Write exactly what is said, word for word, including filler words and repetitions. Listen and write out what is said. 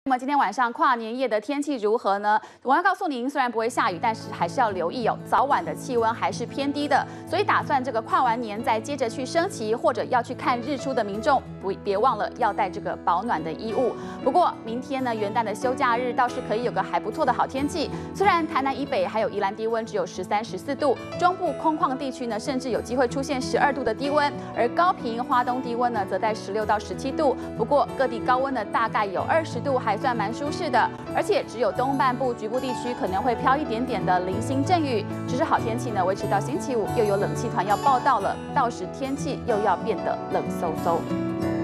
那么今天晚上跨年夜的天气如何呢？我要告诉您，虽然不会下雨，但是还是要留意哦，早晚的气温还是偏低的。所以打算这个跨完年再接着去升旗或者要去看日出的民众，不别忘了要带这个保暖的衣物。不过明天呢，元旦的休假日倒是可以有个还不错的好天气。虽然台南以北还有宜兰低温只有十三、十四度，中部空旷地区呢甚至有机会出现十二度的低温，而高屏、花东低温呢则在十六到十七度。不过各地高温呢大概有二十度，还算蛮舒适的，而且只有东半部局部地区可能会飘一点点的零星阵雨。只是好天气呢维持到星期五，又有冷气团要报到了，到时天气又要变得冷飕飕。